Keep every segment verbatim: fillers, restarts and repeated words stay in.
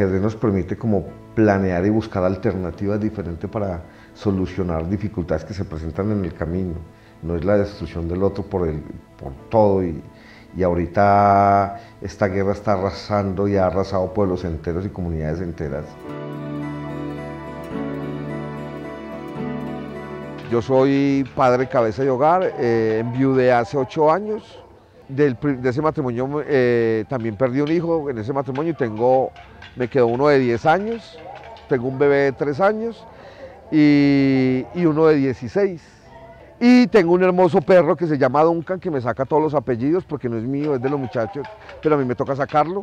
ajedrez nos permite como planear y buscar alternativas diferentes para solucionar dificultades que se presentan en el camino. No es la destrucción del otro por, el, por todo y, y ahorita esta guerra está arrasando y ha arrasado pueblos enteros y comunidades enteras. Yo soy padre cabeza de hogar, eh, enviudé hace ocho años. Del, de ese matrimonio eh, también perdí un hijo en ese matrimonio y tengo, me quedó uno de diez años, tengo un bebé de tres años y, y uno de dieciséis. Y tengo un hermoso perro que se llama Duncan, que me saca todos los apellidos porque no es mío, es de los muchachos, pero a mí me toca sacarlo.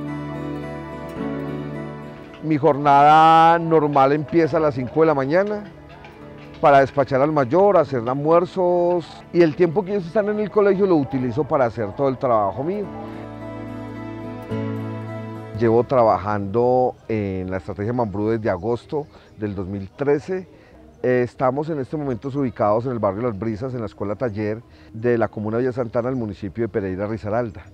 Mi jornada normal empieza a las cinco de la mañana para despachar al mayor, hacer almuerzos, y el tiempo que ellos están en el colegio lo utilizo para hacer todo el trabajo mío. Llevo trabajando en la estrategia Mambrú desde agosto del dos mil trece. Estamos en este momento ubicados en el barrio Las Brisas, en la escuela taller de la comuna de Villa Santana, el municipio de Pereira Risaralda.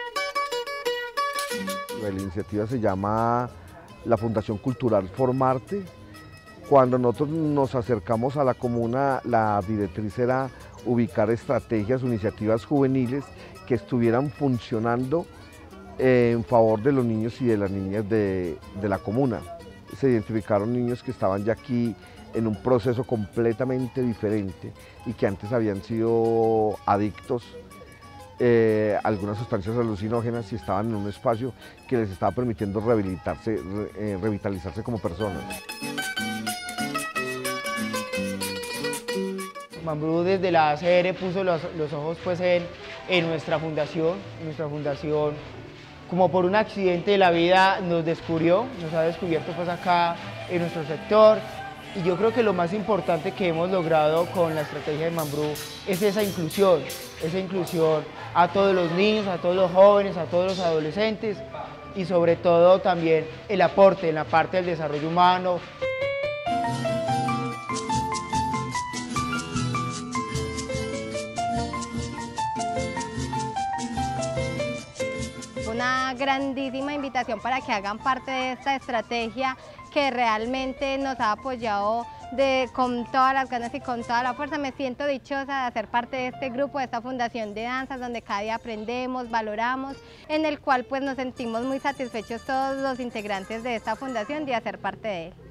La iniciativa se llama la Fundación Cultural Formarte. Cuando nosotros nos acercamos a la comuna, la directriz era ubicar estrategias o iniciativas juveniles que estuvieran funcionando en favor de los niños y de las niñas de, de la comuna. Se identificaron niños que estaban ya aquí en un proceso completamente diferente y que antes habían sido adictos eh, a algunas sustancias alucinógenas y estaban en un espacio que les estaba permitiendo rehabilitarse, re, eh, revitalizarse como personas. Mambrú desde la A C R puso los, los ojos pues en, en nuestra fundación, nuestra fundación como por un accidente de la vida nos descubrió, nos ha descubierto pues acá en nuestro sector, y yo creo que lo más importante que hemos logrado con la estrategia de Mambrú es esa inclusión, esa inclusión a todos los niños, a todos los jóvenes, a todos los adolescentes y sobre todo también el aporte en la parte del desarrollo humano. Una grandísima invitación para que hagan parte de esta estrategia que realmente nos ha apoyado de, con todas las ganas y con toda la fuerza. Me siento dichosa de ser parte de este grupo, de esta fundación de danzas, donde cada día aprendemos, valoramos, en el cual pues nos sentimos muy satisfechos todos los integrantes de esta fundación de hacer parte de él.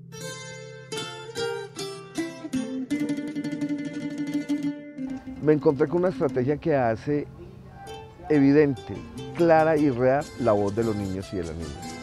Me encontré con una estrategia que hace evidente, clara y real la voz de los niños y de las niñas.